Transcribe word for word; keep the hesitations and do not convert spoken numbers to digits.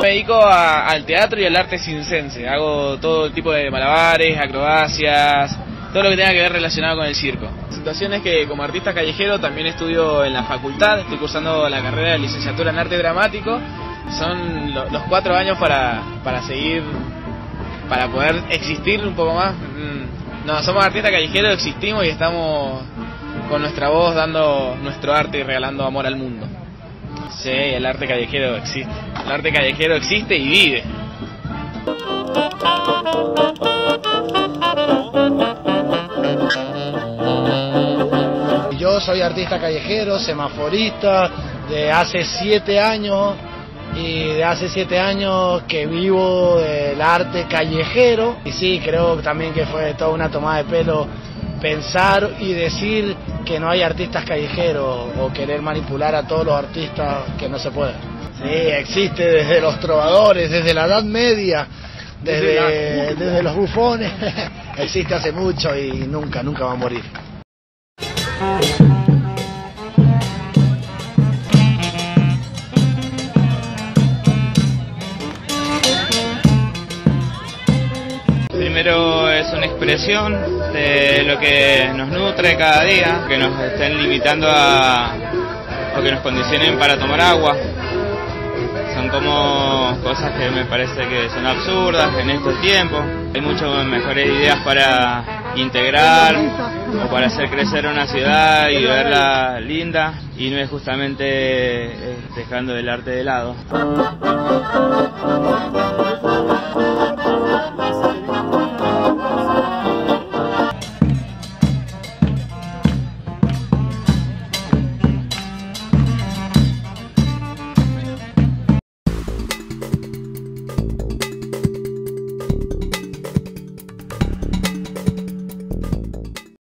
dedico a, al teatro y al arte circense. Hago todo tipo de malabares, acrobacias, todo lo que tenga que ver relacionado con el circo. La situación es que como artista callejero también estudio en la facultad, estoy cursando la carrera de licenciatura en arte dramático. Son lo, los cuatro años para, para seguir, para poder existir un poco más. No, somos artistas callejeros, existimos y estamos con nuestra voz dando nuestro arte y regalando amor al mundo. Sí, el arte callejero existe. El arte callejero existe y vive. Yo soy artista callejero, semaforista, de hace siete años y de hace siete años que vivo del arte callejero. Y sí, creo también que fue toda una tomada de pelo pensar y decir que no hay artistas callejeros o querer manipular a todos los artistas, que no se puede. Sí, existe desde los trovadores, desde la Edad Media, desde, desde los bufones, existe hace mucho y nunca, nunca va a morir. Primero es una expresión de lo que nos nutre cada día, que nos estén limitando a, o que nos condicionen para tomar agua. Son como cosas que me parece que son absurdas en estos tiempos. Hay muchas mejores ideas para integrar o para hacer crecer una ciudad y verla linda, y no es justamente dejando el arte de lado.